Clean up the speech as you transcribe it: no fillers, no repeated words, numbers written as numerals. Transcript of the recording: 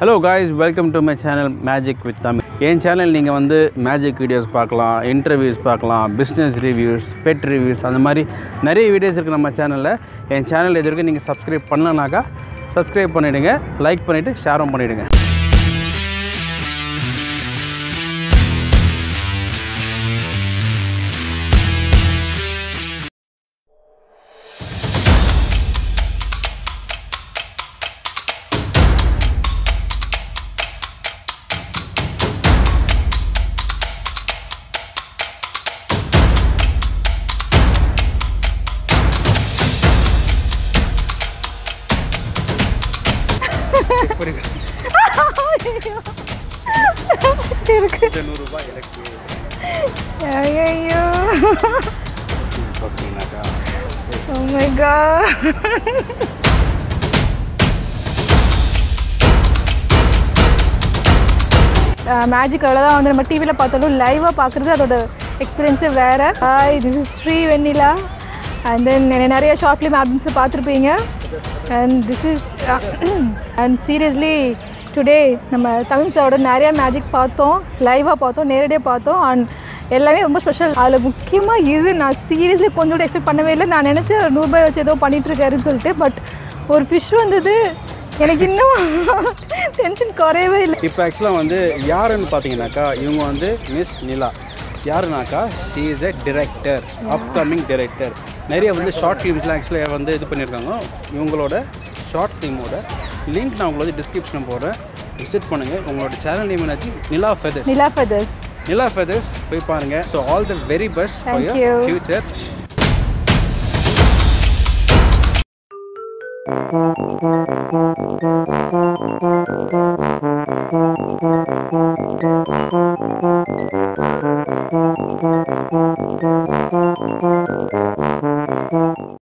Hello guys, welcome to my channel Magic with Tamil. In channel நீங்கள் வந்து magic videos பார்க்கலாம், interviews பார்க்கலாம், business reviews, pet reviews அந்த மாதிரி நிறைய வீடியோஸ் இருக்குது நம்ம சேனலில். என் சேனல் எது வரைக்கும் நீங்கள் சப்ஸ்கிரைப் பண்ணலனாக்கா சப்ஸ்கிரைப் பண்ணிவிடுங்க, லைக் பண்ணிவிட்டு ஷேரும் பண்ணிவிடுங்க. Oh my god. மேஜிக் அவ்வளோதான் வந்து நம்ம டிவியில் பார்த்தாலும் லைவாக பார்க்குறது அதோட எக்ஸ்பீரியன்ஸே வேறு. This is Shri Vennila and then நிறைய ஷார்ட் ஃபிலிம் ஆல்பம்ஸ் பார்த்துருப்பீங்க. And this is and seriously today நம்ம தமிழ் சாரோட நிறையா மேஜிக் பார்த்தோம், லைவாக பார்த்தோம், நேரடியாக பார்த்தோம். அண்ட் எல்லாமே ரொம்ப ஸ்பெஷல். அதில் முக்கியமாக இது நான் சீரியஸ்லி கொஞ்சம் கூட எக்ஸ்பெக்ட் பண்ணவே இல்லை. நான் நினச்சேன் ₹100 வச்சு ஏதோ பண்ணிகிட்ருக்காருன்னு சொல்லிட்டு. பட் ஒரு ஃபிஷ் வந்தது எனக்கு இன்னும் டென்ஷன் குறையவே இல்லை. இப்போ ஆக்சுவலாக வந்து யாருன்னு பார்த்தீங்கன்னாக்கா இவங்க வந்து மிஸ் நிலா. யாருனாக்கா she is a director, upcoming director. நிறைய வந்து ஷார்ட் ஃபிலிம்ஸ்லாம் ஆக்சுவலாக வந்து இது பண்ணியிருக்காங்க. இவங்களோட ஷார்ட் ஃபிலிமோட லிங்க் நான் உங்களுக்கு டிஸ்கிரிப்ஷன் போடுறேன், விசிட் பண்ணுங்கள். உங்களோட சேனல் நேம் என்னாச்சு? நிலா ஃபெதர்ஸ். நிலா ஃபெதர்ஸ் போய் பாருங்கள். So all the very best for your future.